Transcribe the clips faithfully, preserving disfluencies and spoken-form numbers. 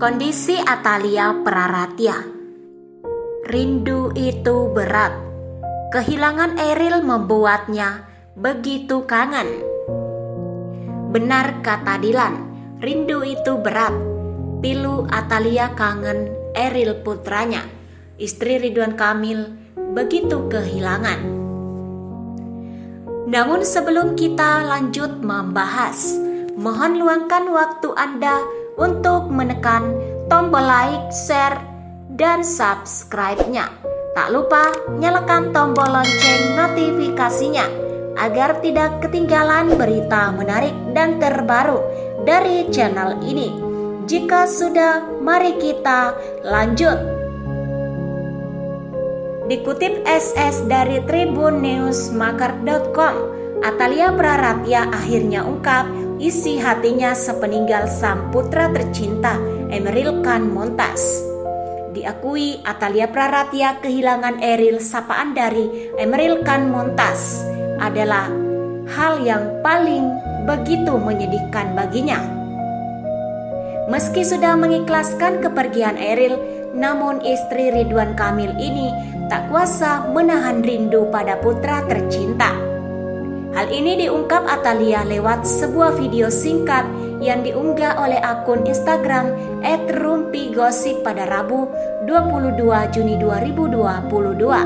Kondisi Atalia Praratia. Rindu itu berat. Kehilangan Eril membuatnya begitu kangen. Benar kata Dilan, rindu itu berat. Pilu Atalia kangen Eril putranya. Istri Ridwan Kamil begitu kehilangan. Namun sebelum kita lanjut membahas, mohon luangkan waktu Anda untuk menekan tombol like, share, dan subscribe-nya. Tak lupa nyalakan tombol lonceng notifikasinya agar tidak ketinggalan berita menarik dan terbaru dari channel ini. Jika sudah, mari kita lanjut. Dikutip S S dari tribun newsmaker dot com, Atalia Praratia akhirnya ungkap isi hatinya sepeninggal sang putra tercinta Emeril Khan Mumtaz. Diakui Atalia Praratia kehilangan Eril sapaan dari Emeril Khan Mumtaz adalah hal yang paling begitu menyedihkan baginya. Meski sudah mengikhlaskan kepergian Eril, namun istri Ridwan Kamil ini tak kuasa menahan rindu pada putra tercinta. Hal ini diungkap Atalia lewat sebuah video singkat yang diunggah oleh akun Instagram et rumpi gosip pada Rabu dua puluh dua Juni dua ribu dua puluh dua.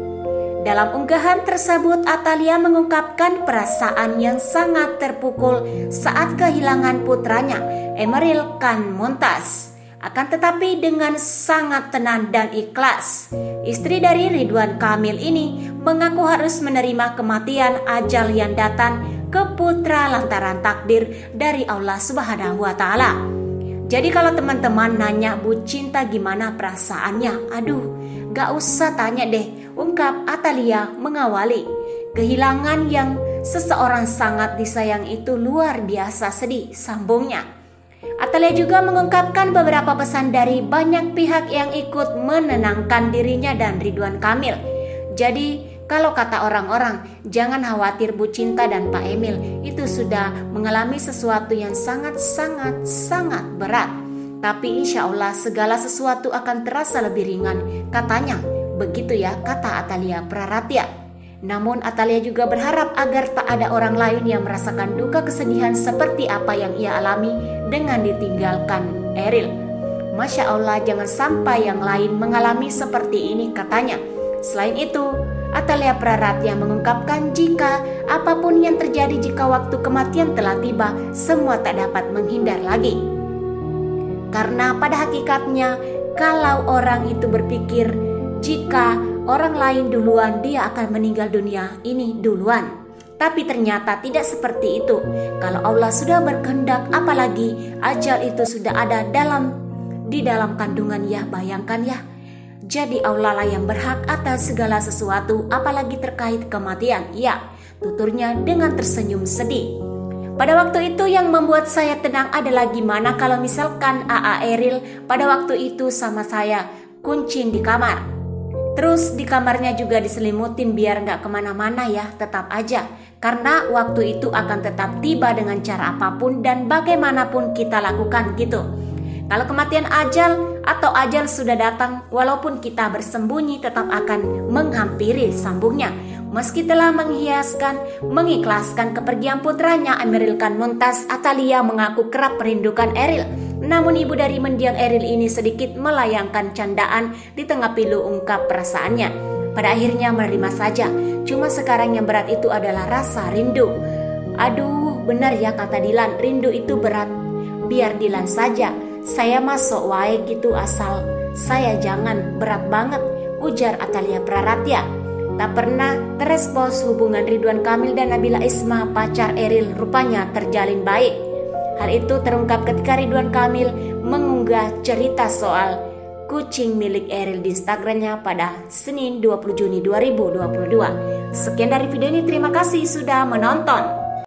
Dalam unggahan tersebut, Atalia mengungkapkan perasaan yang sangat terpukul saat kehilangan putranya, Emeril Khan Mumtaz. Akan tetapi dengan sangat tenang dan ikhlas, istri dari Ridwan Kamil ini mengaku harus menerima kematian ajal yang datang ke putra lantaran takdir dari Allah Subhanahu wa Ta'ala. Jadi kalau teman-teman nanya Bu Cinta gimana perasaannya, aduh gak usah tanya deh, ungkap Atalia mengawali. Kehilangan yang seseorang sangat disayang itu luar biasa sedih, sambungnya. Atalia juga mengungkapkan beberapa pesan dari banyak pihak yang ikut menenangkan dirinya dan Ridwan Kamil. Jadi kalau kata orang-orang, jangan khawatir Bu Cinta dan Pak Emil itu sudah mengalami sesuatu yang sangat-sangat-sangat berat. Tapi insya Allah segala sesuatu akan terasa lebih ringan, katanya. Begitu ya kata Atalia Praratia. Namun Atalia juga berharap agar tak ada orang lain yang merasakan duka kesedihan seperti apa yang ia alami dengan ditinggalkan Eril. Masya Allah, jangan sampai yang lain mengalami seperti ini, katanya. Selain itu, Atalia Praratia mengungkapkan jika apapun yang terjadi jika waktu kematian telah tiba, semua tak dapat menghindar lagi. Karena pada hakikatnya, kalau orang itu berpikir jika orang lain duluan, dia akan meninggal dunia ini duluan. Tapi ternyata tidak seperti itu. Kalau Allah sudah berkehendak, apalagi ajal itu sudah ada dalam di dalam kandungan ya, bayangkan ya. Jadi Allah lah yang berhak atas segala sesuatu, apalagi terkait kematian. Ya, tuturnya dengan tersenyum sedih. Pada waktu itu yang membuat saya tenang adalah gimana kalau misalkan A A Eril pada waktu itu sama saya kuncin di kamar. Terus di kamarnya juga diselimutin biar nggak kemana-mana ya, tetap aja. Karena waktu itu akan tetap tiba dengan cara apapun dan bagaimanapun kita lakukan gitu. Kalau kematian ajal atau ajal sudah datang, walaupun kita bersembunyi tetap akan menghampiri, sambungnya. Meski telah menghiaskan, mengikhlaskan kepergian putranya Emeril Khan Mumtaz, Atalia mengaku kerap merindukan Eril. Namun ibu dari mendiang Eril ini sedikit melayangkan candaan di tengah pilu ungkap perasaannya. Pada akhirnya menerima saja. Cuma sekarang yang berat itu adalah rasa rindu. Aduh, benar ya kata Dilan, rindu itu berat. Biar Dilan saja, saya masuk wae gitu asal saya jangan berat banget, ujar Atalia Praratia. Tak pernah terespons hubungan Ridwan Kamil dan Nabila Isma pacar Eril rupanya terjalin baik. Hal itu terungkap ketika Ridwan Kamil mengunggah cerita soal kucing milik Eril di Instagramnya pada Senin dua puluh Juni dua ribu dua puluh dua. Sekian dari video ini, terima kasih sudah menonton.